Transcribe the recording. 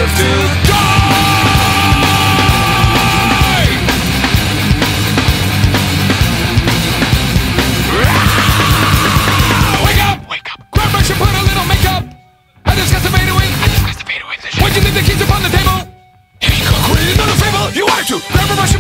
deserve to die. Wake up! Wake up! Grab brush and put a little makeup. I discussed the fade away. Why'd you leave the keys upon the table? Create another fable. You wanted to grab a brush.